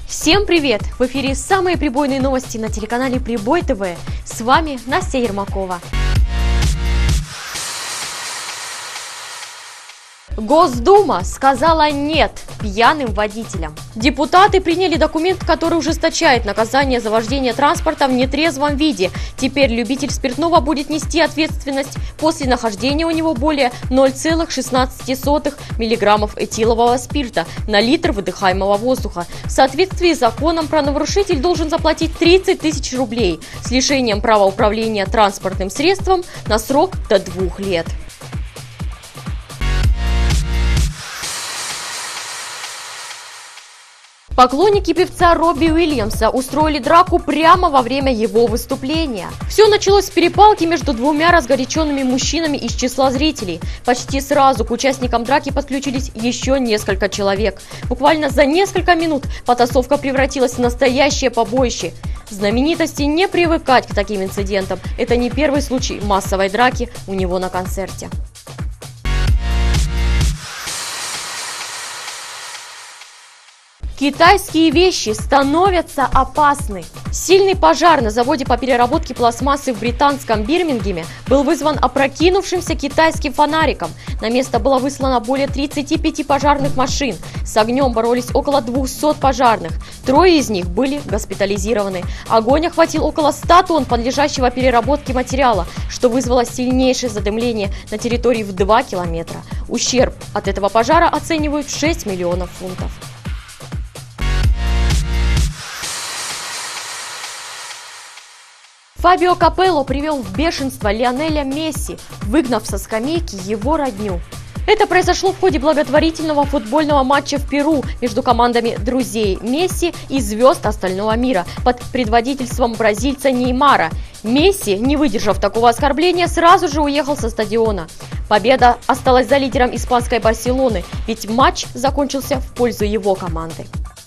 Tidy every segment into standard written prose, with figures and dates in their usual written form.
Всем привет! В эфире самые прибойные новости на телеканале Прибой ТВ. С вами Настя Ермакова. Госдума сказала «нет» пьяным водителям. Депутаты приняли документ, который ужесточает наказание за вождение транспорта в нетрезвом виде. Теперь любитель спиртного будет нести ответственность после нахождения у него более 0,16 миллиграммов этилового спирта на литр выдыхаемого воздуха. В соответствии с законом правонарушитель должен заплатить 30 тысяч рублей с лишением права управления транспортным средством на срок до 2 лет. Поклонники певца Робби Уильямса устроили драку прямо во время его выступления. Все началось с перепалки между двумя разгоряченными мужчинами из числа зрителей. Почти сразу к участникам драки подключились еще несколько человек. Буквально за несколько минут потасовка превратилась в настоящее побоище. Знаменитости не привыкать к таким инцидентам. Это не первый случай массовой драки у него на концерте. Китайские вещи становятся опасны. Сильный пожар на заводе по переработке пластмассы в британском Бирмингеме был вызван опрокинувшимся китайским фонариком. На место было выслано более 35 пожарных машин. С огнем боролись около 200 пожарных. 3 из них были госпитализированы. Огонь охватил около 100 тонн подлежащего переработке материала, что вызвало сильнейшее задымление на территории в 2 километра. Ущерб от этого пожара оценивают в 6 миллионов фунтов. Фабио Капелло привел в бешенство Лионеля Месси, выгнав со скамейки его родню. Это произошло в ходе благотворительного футбольного матча в Перу между командами друзей Месси и звезд остального мира под предводительством бразильца Неймара. Месси, не выдержав такого оскорбления, сразу же уехал со стадиона. Победа осталась за лидером испанской Барселоны, ведь матч закончился в пользу его команды.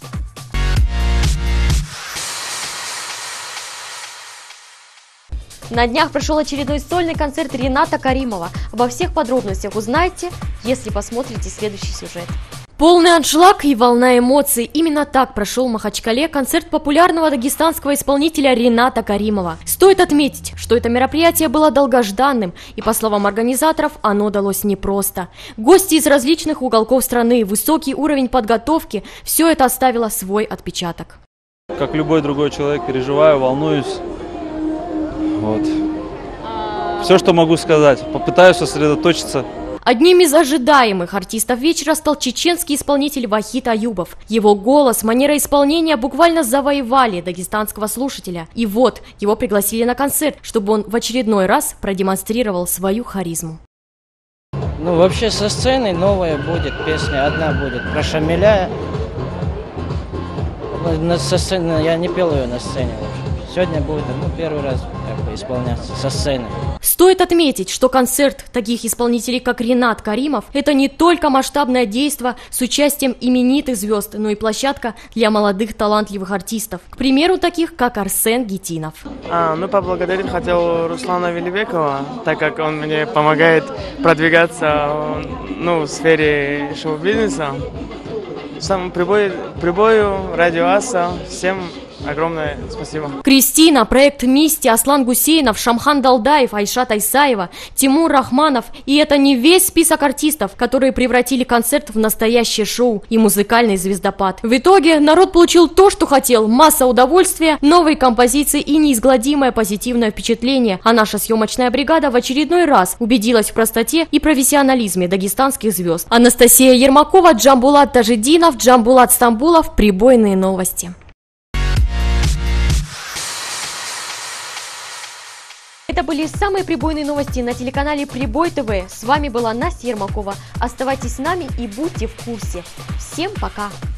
На днях прошел очередной сольный концерт Рената Каримова. Обо всех подробностях узнаете, если посмотрите следующий сюжет. Полный аншлаг и волна эмоций. Именно так прошел в Махачкале концерт популярного дагестанского исполнителя Рената Каримова. Стоит отметить, что это мероприятие было долгожданным, и, по словам организаторов, оно далось непросто. Гости из различных уголков страны, высокий уровень подготовки – все это оставило свой отпечаток. Как любой другой человек, переживаю, волнуюсь. Вот. Все, что могу сказать. Попытаюсь сосредоточиться. Одним из ожидаемых артистов вечера стал чеченский исполнитель Вахид Аюбов. Его голос, манера исполнения буквально завоевали дагестанского слушателя. И вот, его пригласили на концерт, чтобы он в очередной раз продемонстрировал свою харизму. Ну, вообще со сцены новая будет песня, одна будет про Шамиля. Со сцены, я не пел ее на сцене вообще. Сегодня будет первый раз исполняться со сцены. Стоит отметить, что концерт таких исполнителей, как Ренат Каримов, это не только масштабное действо с участием именитых звезд, но и площадка для молодых талантливых артистов. К примеру, таких, как Арсен Гитинов. Поблагодарить хотел Руслана Велибекова, так как он мне помогает продвигаться в сфере шоу-бизнеса. Сам прибою, радио Аса, всем огромное спасибо. Кристина, проект Мисти, Аслан Гусейнов, Шамхан Далдаев, Айшат Айсаева, Тимур Рахманов. И это не весь список артистов, которые превратили концерт в настоящее шоу и музыкальный звездопад. В итоге народ получил то, что хотел. Масса удовольствия, новые композиции и неизгладимое позитивное впечатление. А наша съемочная бригада в очередной раз убедилась в простоте и профессионализме дагестанских звезд. Анастасия Ермакова, Джамбулат Тажидинов, Джамбулат Стамбулов. Прибойные новости. Это были самые прибойные новости на телеканале Прибой ТВ. С вами была Настя Ермакова. Оставайтесь с нами и будьте в курсе. Всем пока!